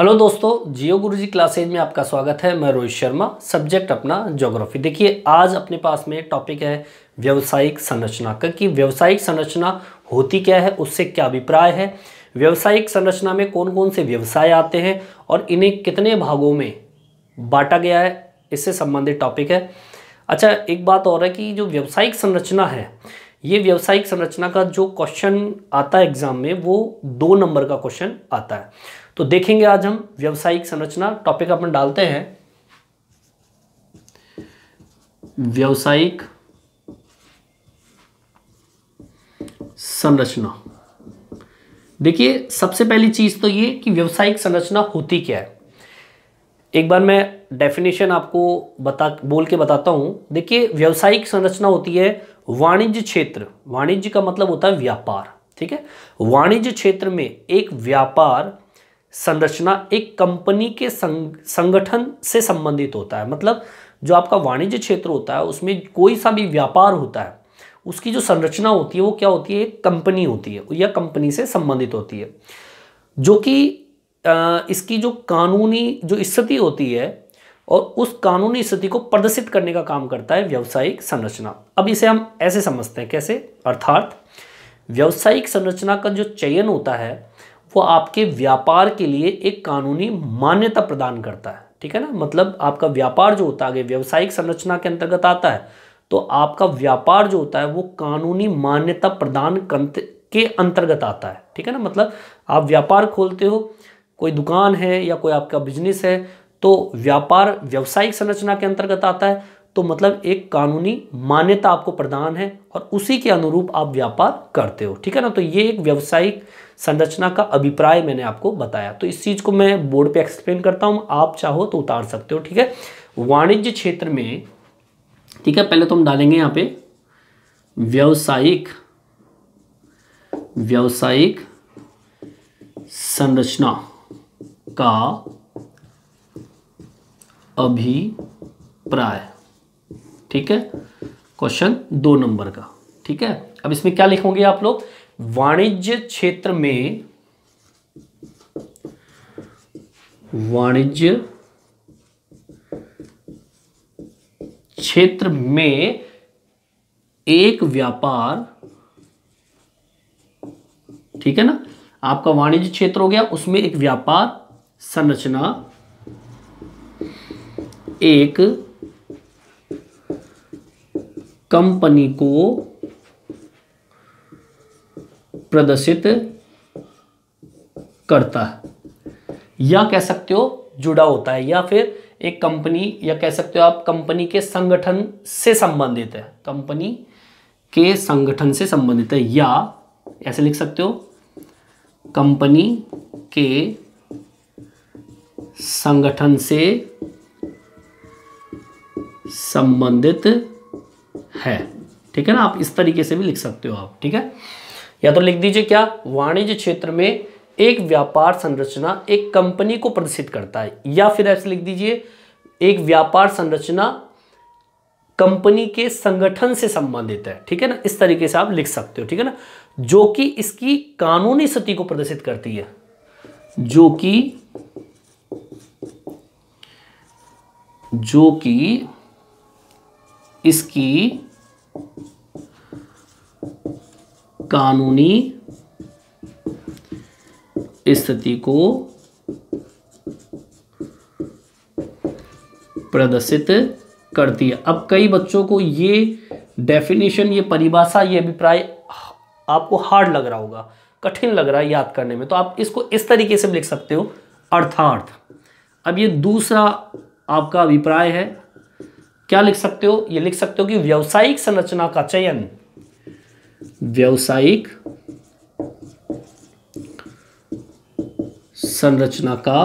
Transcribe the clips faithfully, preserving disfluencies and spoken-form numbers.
Hello दोस्तों, जियो गुरुजी classes में आपका स्वागत है। मैं रोहित शर्मा, सब्जेक्ट अपना ज्योग्राफी। देखिए, आज अपने पास में टॉपिक है व्यावसायिक संरचना का, कि व्यावसायिक संरचना होती क्या है, उससे क्या अभिप्राय है, व्यावसायिक संरचना में कौन कौन से व्यवसाय आते हैं और इन्हें कितने भागों में बांटा गया है, इससे संबंधित टॉपिक है। अच्छा, एक बात और है कि जो व्यावसायिक संरचना है, ये व्यावसायिक संरचना का जो क्वेश्चन आता है एग्जाम में, वो दो नंबर का क्वेश्चन आता है। तो देखेंगे आज हम व्यावसायिक संरचना। टॉपिक अपन डालते हैं व्यावसायिक संरचना। देखिए, सबसे पहली चीज तो ये कि व्यावसायिक संरचना होती क्या है। एक बार मैं डेफिनेशन आपको बता बोल के बताता हूं। देखिए, व्यावसायिक संरचना होती है वाणिज्य क्षेत्र। वाणिज्य का मतलब होता है व्यापार, ठीक है। वाणिज्य क्षेत्र में एक व्यापार संरचना एक कंपनी के संग, संगठन से संबंधित होता है। मतलब जो आपका वाणिज्य क्षेत्र होता है, उसमें कोई सा भी व्यापार होता है, उसकी जो संरचना होती है वो क्या होती है, एक कंपनी होती है या कंपनी से संबंधित होती है, जो कि इसकी जो कानूनी जो स्थिति होती है और उस कानूनी स्थिति को प्रदर्शित करने का काम करता है व्यावसायिक संरचना। अब इसे हम ऐसे समझते हैं, कैसे, अर्थात व्यावसायिक संरचना का जो चयन होता है वो आपके व्यापार के लिए एक कानूनी मान्यता प्रदान करता है, ठीक है ना। मतलब आपका व्यापार जो होता है व्यावसायिक संरचना के अंतर्गत आता है, तो आपका व्यापार जो होता है वो कानूनी मान्यता प्रदान के अंतर्गत आता है, ठीक है ना। मतलब आप व्यापार खोलते हो, कोई दुकान है या कोई आपका बिजनेस है, तो व्यापार व्यावसायिक संरचना के अंतर्गत आता है, तो मतलब एक कानूनी मान्यता आपको प्रदान है और उसी के अनुरूप आप व्यापार करते हो, ठीक है ना। तो ये एक व्यावसायिक संरचना का अभिप्राय मैंने आपको बताया। तो इस चीज को मैं बोर्ड पे एक्सप्लेन करता हूं, आप चाहो तो उतार सकते हो, ठीक है। वाणिज्य क्षेत्र में, ठीक है, पहले तो हम डालेंगे यहां पे व्यावसायिक व्यावसायिक संरचना का अभिप्राय, ठीक है, क्वेश्चन दो नंबर का, ठीक है। अब इसमें क्या लिखोगे आप लोग, वाणिज्य क्षेत्र में वाणिज्य क्षेत्र में एक व्यापार, ठीक है ना, आपका वाणिज्य क्षेत्र हो गया, उसमें एक व्यापार संरचना एक कंपनी को प्रदर्शित करता है, या कह सकते हो जुड़ा होता है, या फिर एक कंपनी, या कह सकते हो आप कंपनी के संगठन से संबंधित है, कंपनी के संगठन से संबंधित है, या ऐसे लिख सकते हो कंपनी के संगठन से संबंधित है, ठीक है ना। आप इस तरीके से भी लिख सकते हो आप, ठीक है। या तो लिख दीजिए क्या, वाणिज्य क्षेत्र में एक व्यापार संरचना एक कंपनी को प्रदर्शित करता है, या फिर ऐसे लिख दीजिए एक व्यापार संरचना कंपनी के संगठन से संबंधित है, ठीक है ना। इस तरीके से आप लिख सकते हो, ठीक है ना, जो कि इसकी कानूनी स्थिति को प्रदर्शित करती है, जो कि जो कि इसकी कानूनी स्थिति को प्रदर्शित करती है। अब कई बच्चों को ये डेफिनेशन, ये परिभाषा, ये अभिप्राय आपको हार्ड लग रहा होगा, कठिन लग रहा है याद करने में, तो आप इसको इस तरीके से लिख सकते हो, अर्थात। अब ये दूसरा आपका अभिप्राय है, क्या लिख सकते हो, ये लिख सकते हो कि व्यावसायिक संरचना का चयन व्यावसायिक संरचना का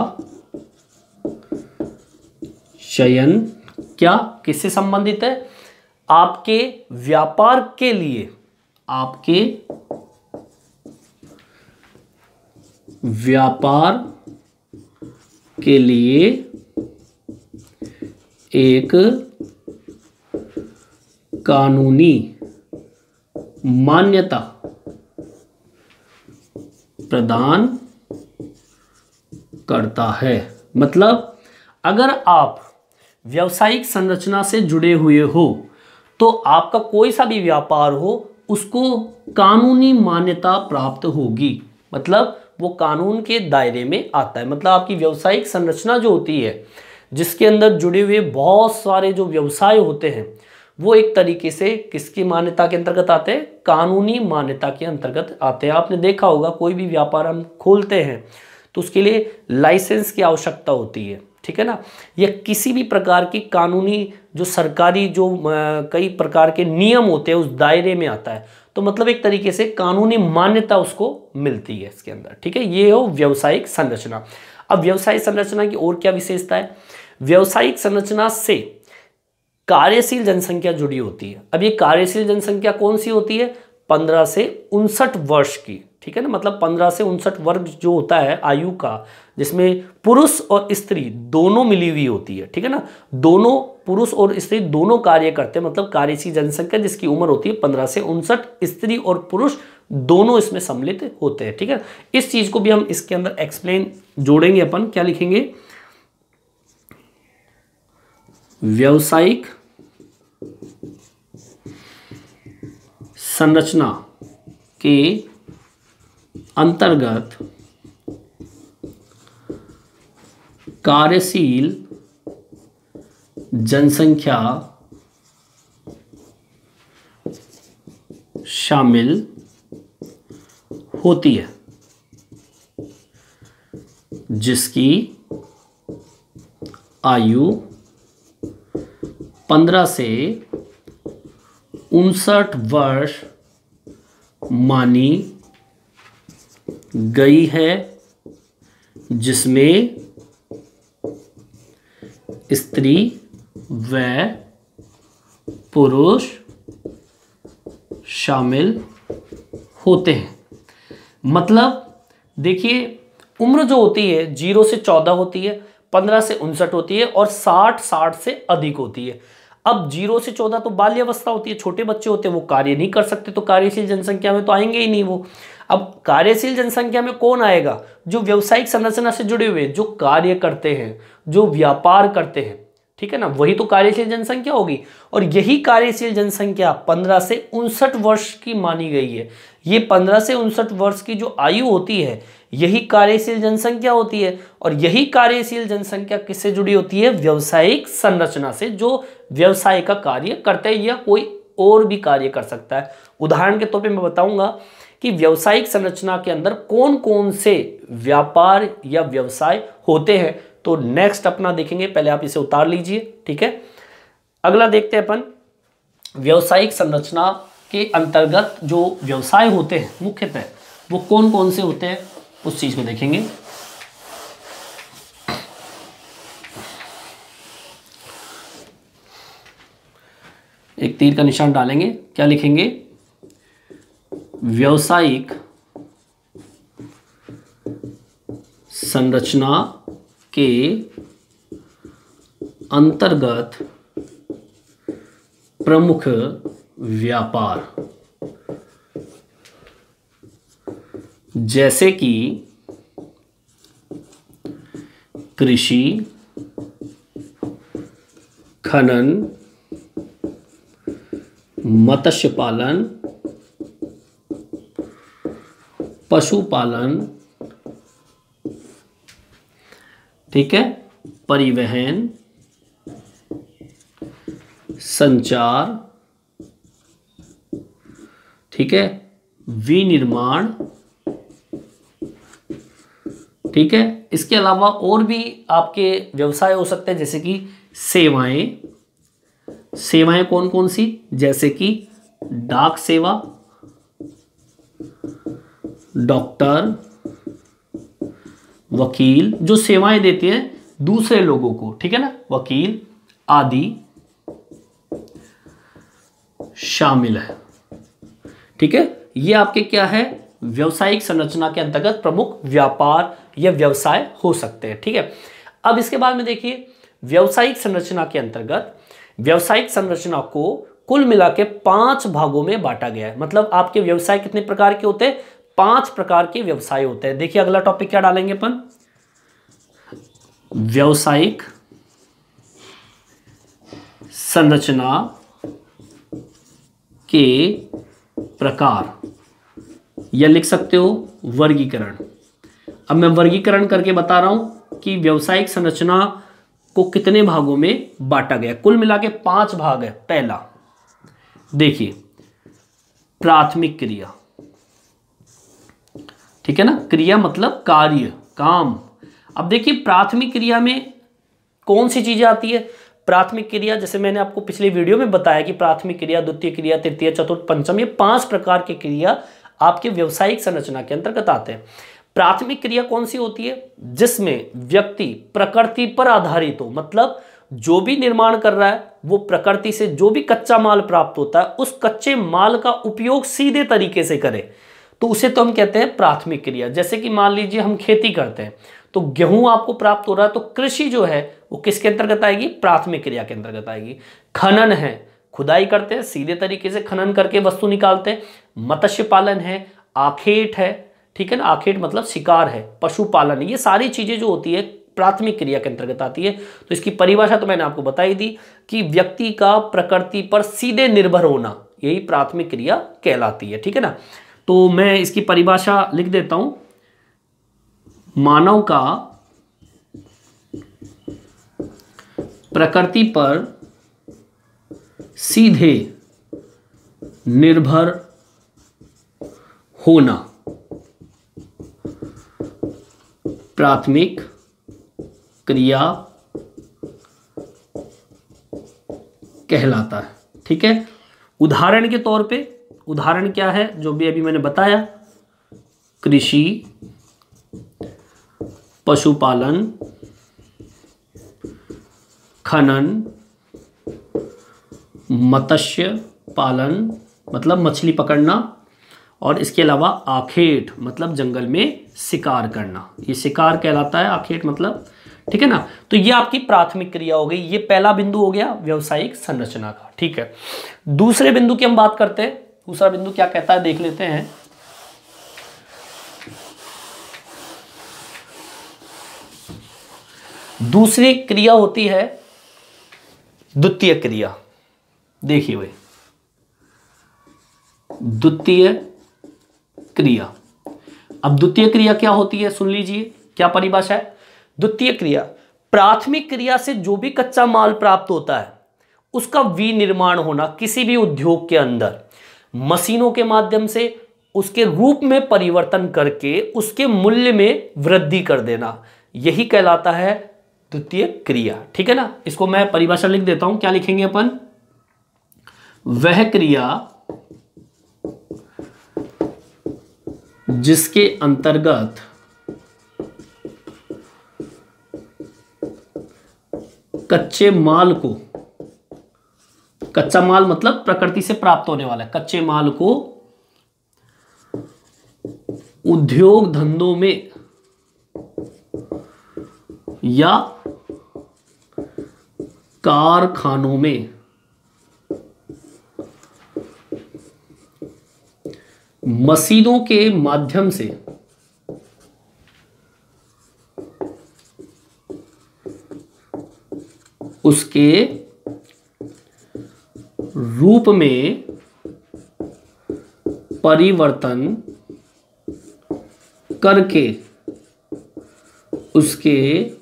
चयन क्या किससे संबंधित है, आपके व्यापार के लिए, आपके व्यापार के लिए एक कानूनी मान्यता प्रदान करता है। मतलब अगर आप व्यावसायिक संरचना से जुड़े हुए हो तो आपका कोई सा भी व्यापार हो उसको कानूनी मान्यता प्राप्त होगी, मतलब वो कानून के दायरे में आता है। मतलब आपकी व्यावसायिक संरचना जो होती है जिसके अंदर जुड़े हुए बहुत सारे जो व्यवसाय होते हैं वो एक तरीके से किसकी मान्यता के अंतर्गत आते हैं, कानूनी मान्यता के अंतर्गत आते हैं। आपने देखा होगा कोई भी व्यापार हम खोलते हैं तो उसके लिए लाइसेंस की आवश्यकता होती है, ठीक है ना, या किसी भी प्रकार की कानूनी जो सरकारी जो कई प्रकार के नियम होते हैं उस दायरे में आता है। तो मतलब एक तरीके से कानूनी मान्यता उसको मिलती है इसके अंदर, ठीक है। ये हो व्यावसायिक संरचना। अब व्यावसायिक संरचना की और क्या विशेषता है, व्यावसायिक संरचना से कार्यशील जनसंख्या जुड़ी होती है। अब ये कार्यशील जनसंख्या कौन सी होती है, पंद्रह से उनसठ वर्ष की, ठीक है ना, मतलब पंद्रह से उनसठ वर्ग जो होता है आयु का, जिसमें पुरुष और स्त्री दोनों मिली हुई होती है, ठीक है ना, दोनों पुरुष और स्त्री दोनों कार्य करते हैं। मतलब कार्यशील जनसंख्या जिसकी उम्र होती है पंद्रह से उनसठ, स्त्री और पुरुष दोनों इसमें सम्मिलित होते हैं, ठीक है। इस चीज को भी हम इसके अंदर एक्सप्लेन जोड़ेंगे। अपन क्या लिखेंगे, व्यावसायिक संरचना के अंतर्गत कार्यशील जनसंख्या शामिल होती है जिसकी आयु पंद्रह से उनसठ वर्ष मानी गई है, जिसमें स्त्री व पुरुष शामिल होते हैं। मतलब देखिए उम्र जो होती है जीरो से चौदह होती है, पंद्रह से उनसठ होती है और साठ साठ से अधिक होती है। अब जीरो से चौदह तो बाल्यावस्था होती है, छोटे बच्चे होते हैं, वो कार्य नहीं कर सकते, तो कार्यशील जनसंख्या में तो आएंगे ही नहीं वो। अब कार्यशील जनसंख्या में कौन आएगा, जो व्यावसायिक संरचना से जुड़े हुए, जो कार्य करते हैं, जो व्यापार करते हैं, ठीक है ना, वही तो कार्यशील जनसंख्या होगी। और यही कार्यशील जनसंख्या पंद्रह से उनसठ वर्ष की मानी गई है। ये पंद्रह से उनसठ वर्ष की जो आयु होती है यही कार्यशील जनसंख्या होती है। और यही कार्यशील जनसंख्या किससे जुड़ी होती है, व्यावसायिक संरचना से, जो व्यवसाय का कार्य करते हैं या कोई और भी कार्य कर सकता है। उदाहरण के तौर पे मैं बताऊंगा कि व्यावसायिक संरचना के अंदर कौन कौन से व्यापार या व्यवसाय होते हैं। तो नेक्स्ट अपना देखेंगे, पहले आप इसे उतार लीजिए, ठीक है। अगला देखते हैं अपन, व्यावसायिक संरचना के अंतर्गत जो व्यवसाय होते हैं मुख्यतः वो कौन कौन से होते हैं उस चीज को देखेंगे। एक तीर का निशान डालेंगे, क्या लिखेंगे, व्यावसायिक संरचना के अंतर्गत प्रमुख व्यापार, जैसे कि कृषि, खनन, मत्स्य पालन, पशुपालन, ठीक है, परिवहन, संचार, ठीक है, विनिर्माण, ठीक है। इसके अलावा और भी आपके व्यवसाय हो सकते हैं, जैसे कि सेवाएं। सेवाएं कौन कौन सी, जैसे कि डाक सेवा, डॉक्टर, वकील, जो सेवाएं देते हैं दूसरे लोगों को, ठीक है ना, वकील आदि शामिल है, ठीक है। ये आपके क्या है, व्यावसायिक संरचना के अंतर्गत प्रमुख व्यापार या व्यवसाय हो सकते हैं, ठीक है। अब इसके बाद में देखिए, व्यावसायिक संरचना के अंतर्गत व्यावसायिक संरचना को कुल मिला के पांच भागों में बांटा गया है। मतलब आपके व्यवसाय कितने प्रकार के होते हैं, पांच प्रकार के व्यवसाय होते हैं। देखिए अगला टॉपिक क्या डालेंगे अपन, व्यावसायिक संरचना के प्रकार, या लिख सकते हो वर्गीकरण। अब मैं वर्गीकरण करके बता रहा हूं कि व्यावसायिक संरचना को कितने भागों में बांटा गया। कुल मिला के पांच भाग है। पहला देखिए प्राथमिक क्रिया, ठीक है ना, क्रिया मतलब कार्य, काम। अब देखिए प्राथमिक क्रिया में कौन सी चीजें आती है। प्राथमिक क्रिया, जैसे मैंने आपको पिछले वीडियो में बताया कि प्राथमिक क्रिया, द्वितीय क्रिया, तृतीय, चतुर्थ, पंचम, ये पांच प्रकार की क्रिया आपके व्यावसायिक संरचना के अंतर्गत आते हैं। प्राथमिक क्रिया कौन सी होती है, जिसमें व्यक्ति प्रकृति पर आधारित हो, मतलब जो भी निर्माण कर रहा है वो प्रकृति से जो भी कच्चा माल प्राप्त होता है उस कच्चे माल का उपयोग सीधे तरीके से करे, तो उसे तो हम कहते हैं प्राथमिक क्रिया। जैसे कि मान लीजिए हम खेती करते हैं तो गेहूं आपको प्राप्त हो रहा है, तो कृषि जो है वो किसके अंतर्गत आएगी, प्राथमिक क्रिया के अंतर्गत आएगी। खनन है, खुदाई करते हैं, सीधे तरीके से खनन करके वस्तु निकालते हैं। मत्स्य पालन है, आखेट है, ठीक है ना, आखेट मतलब शिकार है, पशुपालन, ये सारी चीजें जो होती है प्राथमिक क्रिया के अंतर्गत आती है। तो इसकी परिभाषा तो मैंने आपको बताई दी कि व्यक्ति का प्रकृति पर सीधे निर्भर होना, यही प्राथमिक क्रिया कहलाती है, ठीक है ना। तो मैं इसकी परिभाषा लिख देता हूं। मानव का प्रकृति पर सीधे निर्भर होना प्राथमिक क्रिया कहलाता है, ठीक है। उदाहरण के तौर पे, उदाहरण क्या है जो भी अभी मैंने बताया, कृषि, पशुपालन, खनन, मत्स्य पालन मतलब मछली पकड़ना, और इसके अलावा आखेट मतलब जंगल में शिकार करना, ये शिकार कहलाता है, आखेट मतलब, ठीक है ना। तो ये आपकी प्राथमिक क्रिया हो गई। ये पहला बिंदु हो गया व्यावसायिक संरचना का, ठीक है। दूसरे बिंदु की हम बात करते हैं। दूसरा बिंदु क्या कहता है देख लेते हैं। दूसरी क्रिया होती है द्वितीय क्रिया। देखिए भाई, द्वितीय क्रिया। अब द्वितीय क्रिया क्या होती है सुन लीजिए, क्या परिभाषा है। द्वितीय क्रिया, प्राथमिक क्रिया से जो भी कच्चा माल प्राप्त होता है उसका विनिर्माण होना किसी भी उद्योग के अंदर, मशीनों के माध्यम से उसके रूप में परिवर्तन करके उसके मूल्य में वृद्धि कर देना, यही कहलाता है द्वितीय क्रिया, ठीक है ना। इसको मैं परिभाषा लिख देता हूं। क्या लिखेंगे अपन, वह क्रिया जिसके अंतर्गत कच्चे माल को, कच्चा माल मतलब प्रकृति से प्राप्त होने वाला है, कच्चे माल को उद्योग धंधों में या कारखानों में मशीनों के माध्यम से उसके रूप में परिवर्तन करके उसके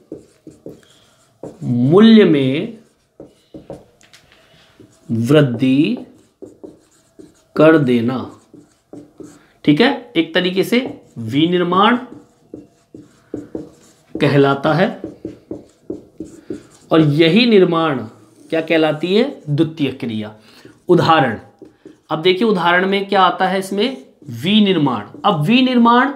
मूल्य में वृद्धि कर देना, ठीक है। एक तरीके से विनिर्माण कहलाता है, और यही निर्माण क्या कहलाती है, द्वितीय क्रिया। उदाहरण, अब देखिए उदाहरण में क्या आता है इसमें, विनिर्माण। अब विनिर्माण,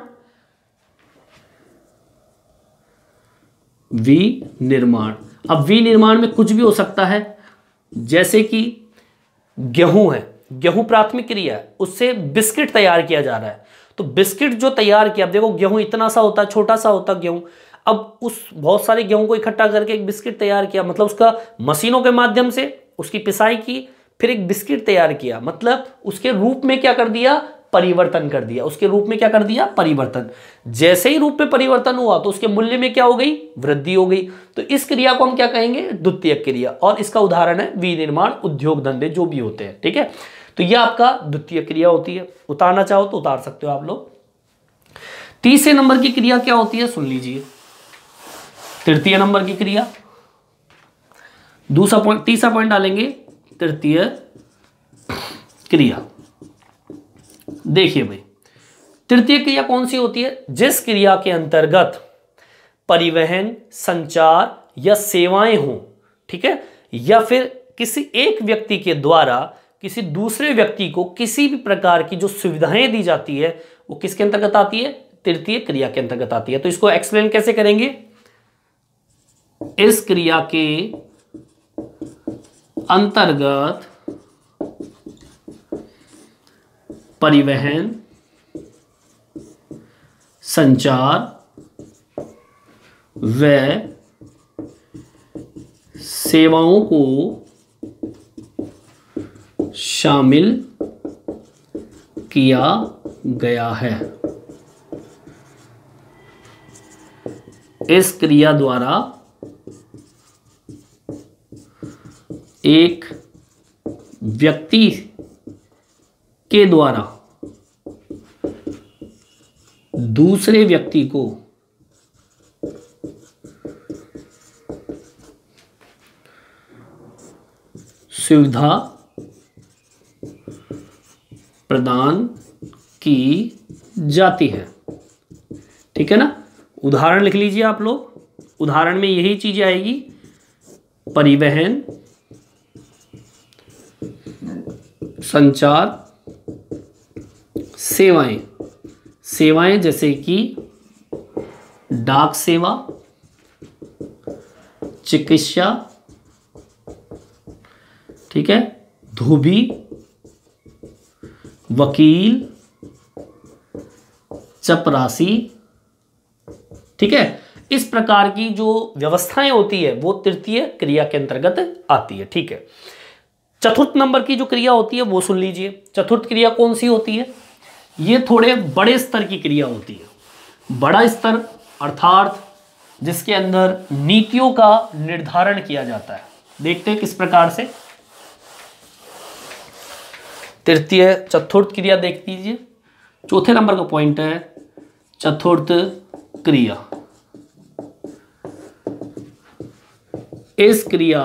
विनिर्माण अब विनिर्माण में कुछ भी हो सकता है, जैसे कि गेहूं है, गेहूं प्राथमिक क्रिया है, उससे बिस्किट तैयार किया जा रहा है। तो बिस्किट जो तैयार किया, अब देखो गेहूं इतना सा होता है, छोटा सा होता है गेहूं, अब उस बहुत सारे गेहूं को इकट्ठा करके एक बिस्किट तैयार किया, मतलब उसका मशीनों के माध्यम से उसकी पिसाई की, फिर एक बिस्किट तैयार किया, मतलब उसके रूप में क्या कर दिया, परिवर्तन कर दिया, उसके रूप में क्या कर दिया, परिवर्तन। जैसे ही रूप में परिवर्तन हुआ तो उसके मूल्य में क्या हो गई, वृद्धि हो गई। तो इस क्रिया को हम क्या कहेंगे, द्वितीयक क्रिया। और इसका उदाहरण है विनिर्माण, उद्योग धंधे जो भी होते हैं, ठीक है। तो यह आपका द्वितीयक क्रिया होती है। उतारना चाहो तो उतार सकते हो आप लोग। तीसरे नंबर की क्रिया क्या होती है, सुन लीजिए। तृतीय नंबर की क्रिया, दूसरा पॉइंट, तीसरा पॉइंट डालेंगे तृतीय क्रिया। देखिए भाई, तृतीय क्रिया कौन सी होती है, जिस क्रिया के अंतर्गत परिवहन, संचार या सेवाएं हो, ठीक है, या फिर किसी एक व्यक्ति के द्वारा किसी दूसरे व्यक्ति को किसी भी प्रकार की जो सुविधाएं दी जाती है वो किसके अंतर्गत आती है, तृतीय क्रिया के अंतर्गत आती है। तो इसको एक्सप्लेन कैसे करेंगे, इस क्रिया के अंतर्गत परिवहन, संचार व सेवाओं को शामिल किया गया है। इस क्रिया द्वारा एक व्यक्ति के द्वारा दूसरे व्यक्ति को सुविधा प्रदान की जाती है, ठीक है ना। उदाहरण लिख लीजिए आप लोग। उदाहरण में यही चीजें आएगी, परिवहन, संचार, सेवाएं। सेवाएं जैसे कि डाक सेवा, चिकित्सा, ठीक है, धोबी, वकील, चपरासी, ठीक है। इस प्रकार की जो व्यवस्थाएं होती है वो तृतीय क्रिया के अंतर्गत आती है, ठीक है। चतुर्थ नंबर की जो क्रिया होती है वो सुन लीजिए। चतुर्थ क्रिया कौन सी होती है, ये थोड़े बड़े स्तर की क्रिया होती है। बड़ा स्तर अर्थात जिसके अंदर नीतियों का निर्धारण किया जाता है। देखते हैं किस प्रकार से। तृतीय चतुर्थ क्रिया देख लीजिए। चौथे नंबर का पॉइंट है चतुर्थ क्रिया। इस क्रिया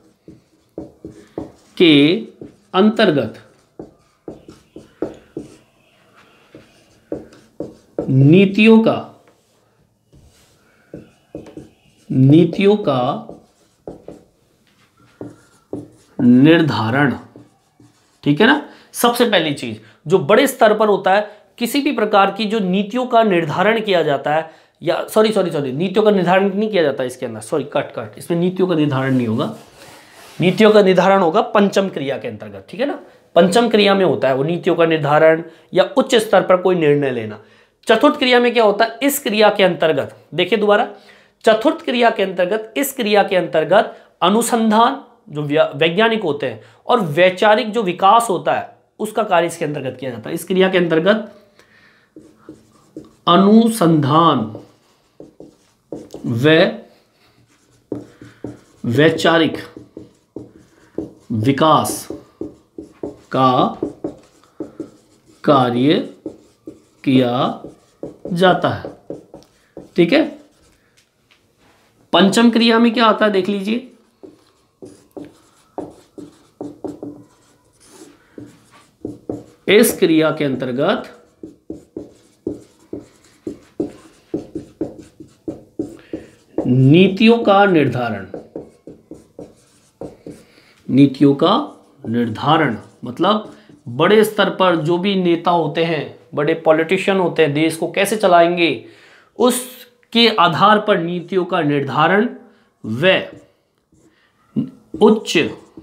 के अंतर्गत नीतियों का नीतियों का निर्धारण, ठीक है ना। सबसे पहली चीज जो बड़े स्तर पर होता है, किसी भी प्रकार की जो नीतियों का निर्धारण किया जाता है, या सॉरी सॉरी सॉरी नीतियों का निर्धारण नहीं किया जाता इसके अंदर, सॉरी कट कट इसमें नीतियों का निर्धारण नहीं होगा। नीतियों का निर्धारण होगा पंचम क्रिया के अंतर्गत, ठीक है ना। पंचम क्रिया में होता है वो नीतियों का निर्धारण या उच्च स्तर पर कोई निर्णय लेना। चतुर्थ क्रिया में क्या होता है, इस क्रिया के अंतर्गत, देखिए दोबारा, चतुर्थ क्रिया के अंतर्गत, इस क्रिया के अंतर्गत अनुसंधान जो वैज्ञानिक होते हैं और वैचारिक जो विकास होता है उसका कार्य इसके अंतर्गत किया जाता है। इस क्रिया के अंतर्गत अनुसंधान व वैचारिक विकास का कार्य किया जाता है, ठीक है। पंचम क्रिया में क्या आता है देख लीजिए। इस क्रिया के अंतर्गत नीतियों का निर्धारण, नीतियों का निर्धारण मतलब बड़े स्तर पर जो भी नेता होते हैं, बड़े पॉलिटिशियन होते हैं, देश को कैसे चलाएंगे उसके आधार पर नीतियों का निर्धारण व उच्च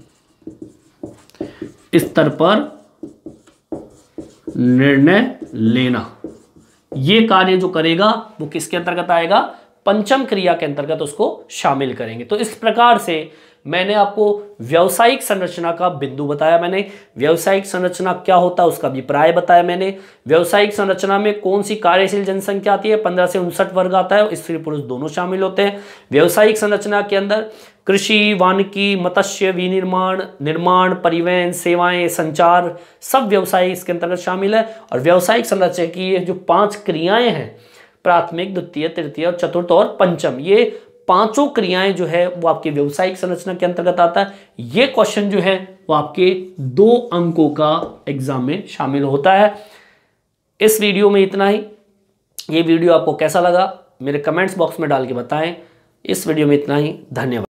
स्तर पर निर्णय लेना, ये कार्य जो करेगा वो किसके अंतर्गत आएगा, पंचम क्रिया के अंतर्गत उसको शामिल करेंगे। तो इस प्रकार से मैंने आपको व्यावसायिक संरचना का बिंदु बताया, मैंने व्यावसायिक संरचना क्या होता है उसका अभिप्राय बताया, मैंने व्यावसायिक संरचना में कौन सी कार्यशील जनसंख्या आती है, पंद्रह से उनसठ वर्ग आता है, स्त्री पुरुष दोनों शामिल होते हैं। व्यावसायिक संरचना के अंदर कृषि, वानिकी, मत्स्य, विनिर्माण, निर्माण, परिवहन, सेवाएं, संचार, सब व्यवसाय इसके अंतर्गत शामिल है। और व्यावसायिक संरचना की जो पांच क्रियाएं हैं, प्राथमिक, द्वितीय, तृतीय और चतुर्थ और पंचम, ये पांचों क्रियाएं जो है वो आपके व्यावसायिक संरचना के अंतर्गत आता है। ये क्वेश्चन जो है वो आपके दो अंकों का एग्जाम में शामिल होता है। इस वीडियो में इतना ही। ये वीडियो आपको कैसा लगा मेरे कमेंट्स बॉक्स में डाल के बताएं। इस वीडियो में इतना ही। धन्यवाद।